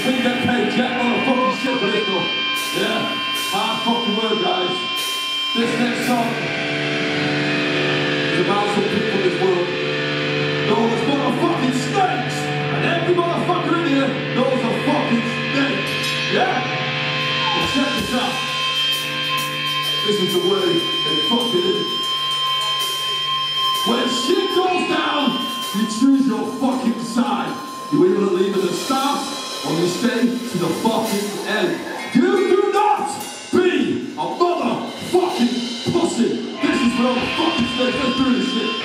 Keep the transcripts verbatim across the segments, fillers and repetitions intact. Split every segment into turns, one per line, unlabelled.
think that paid jack motherfucking shit for this though. Yeah, hard fucking word, guys. This next song is about some people in this world known as motherfucking snakes. And every motherfucker in here knows a fucking snake. Yeah? Well, check this out. This is the way they fucking live. When shit goes down, you choose your fucking side. You either leave at the start or you stay to the fucking end. You do not be a motherfucking pussy. This is for all the fucking snakes. Let's do this shit.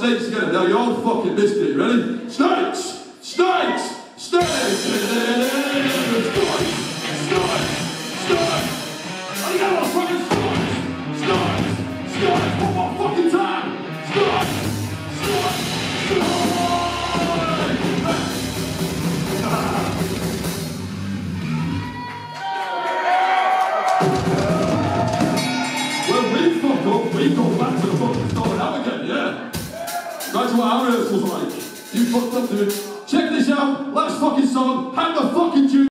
snakes together. Now you all fucking missed it. You ready? Snakes! Snakes! Snakes! Snakes! Snakes! Snakes! I got all fucking snakes! Snakes! Snakes! One more fucking time! Snakes! Snakes! Snakes! When we fuck up, we go back to the fucking start out again, yeah? That's what our rehearsals are like. You fucked up, dude. Check this out. Last fucking song. Hang the fucking tune.